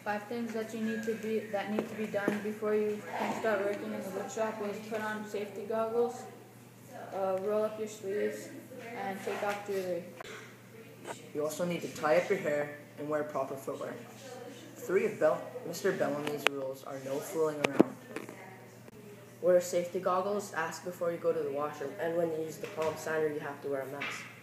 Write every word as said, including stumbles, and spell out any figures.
Five things that you need to be that need to be done before you can start working in the wood shop is put on safety goggles, uh, roll up your sleeves, and take off jewelry. You also need to tie up your hair and wear proper footwear. Three of Bel- Mister Bellamy's rules are no fooling around. Wear safety goggles, ask before you go to the washroom, and when you use the palm sander, you have to wear a mask.